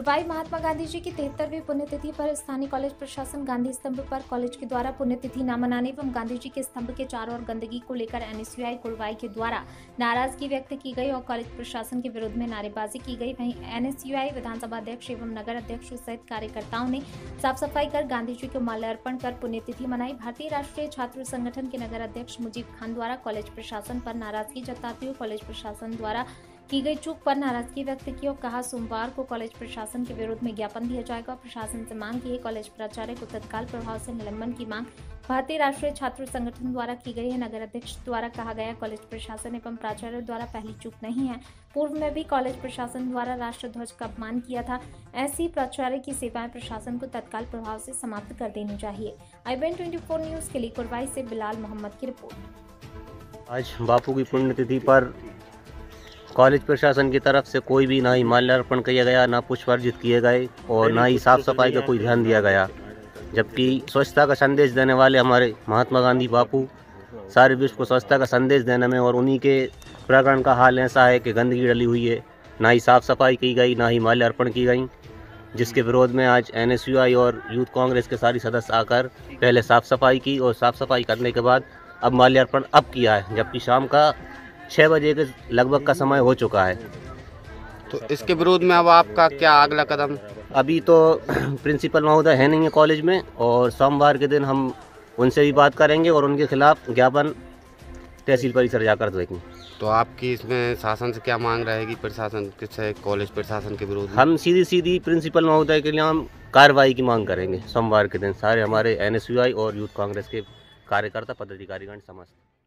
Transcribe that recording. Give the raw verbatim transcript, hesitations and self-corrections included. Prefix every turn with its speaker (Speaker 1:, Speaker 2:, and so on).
Speaker 1: कोरबाई महात्मा गांधी जी की तिहत्तरवीं पुण्यतिथि पर स्थानीय कॉलेज प्रशासन गांधी स्तंभ पर कॉलेज के द्वारा पुण्यतिथि न मनाने एवं गांधी जी के स्तंभ के चारों ओर गंदगी को लेकर एनएसयूआई कोरबाई के द्वारा नाराजगी व्यक्त की गई और कॉलेज प्रशासन के विरोध में नारेबाजी की गई। वहीं एनएसयूआई विधानसभा अध्यक्ष एवं नगर अध्यक्ष सहित कार्यकर्ताओं ने साफ सफाई कर गांधी जी को माल्यार्पण कर पुण्यतिथि मनाई। भारतीय राष्ट्रीय छात्र संगठन के नगर अध्यक्ष मुजीब खान द्वारा कॉलेज प्रशासन पर नाराजगी जताते हुए कॉलेज प्रशासन द्वारा की गई चूक पर नाराजगी व्यक्त की और कहा सोमवार को कॉलेज प्रशासन के विरोध में ज्ञापन दिया जाएगा। प्रशासन से मांग की है कॉलेज प्राचार्य को तत्काल प्रभाव से निलंबन की मांग भारतीय राष्ट्रीय छात्र संगठन द्वारा की गई है। नगर अध्यक्ष द्वारा कहा गया कॉलेज प्रशासन एवं प्राचार्य द्वारा पहली चूक नहीं है, पूर्व में भी कॉलेज प्रशासन द्वारा राष्ट्र ध्वज का अपमान किया था। ऐसी प्राचार्य की सेवाएं प्रशासन को तत्काल प्रभाव से समाप्त कर देनी चाहिए। आई बी एन चौबीस न्यूज के लिए कोरबाई से बिलाल मोहम्मद की रिपोर्ट।
Speaker 2: आज बापू की पुण्यतिथि पर कॉलेज प्रशासन की तरफ से कोई भी ना ही माल्यार्पण किया गया, ना पुष्प अर्जित किए गए और ना ही साफ सफाई का कोई ध्यान दिया गया। जबकि स्वच्छता का संदेश देने वाले हमारे महात्मा गांधी बापू सारे विश्व को स्वच्छता का संदेश देने में, और उन्हीं के प्रकरण का हाल ऐसा है कि गंदगी डली हुई है, ना ही साफ सफाई की गई, ना ही माल्यार्पण की गई, जिसके विरोध में आज एनएसयूआई और यूथ कांग्रेस के सारी सदस्य आकर पहले साफ सफाई की और साफ सफाई करने के बाद अब माल्यार्पण अब किया है, जबकि शाम का छः बजे के लगभग का समय हो चुका है।
Speaker 3: तो इसके विरोध में अब आपका क्या अगला कदम?
Speaker 2: अभी तो प्रिंसिपल महोदय है नहीं है कॉलेज में, और सोमवार के दिन हम उनसे भी बात करेंगे और उनके खिलाफ ज्ञापन तहसील परिसर जाकर देंगे।
Speaker 3: तो आपकी इसमें शासन से क्या मांग रहेगी? प्रशासन से, कॉलेज प्रशासन के विरोध में
Speaker 2: हम सीधी सीधी प्रिंसिपल महोदय के लिए हम कार्रवाई की मांग करेंगे। सोमवार के दिन सारे हमारे एनएसयूआई और यूथ कांग्रेस के कार्यकर्ता पदाधिकारीगण समस्त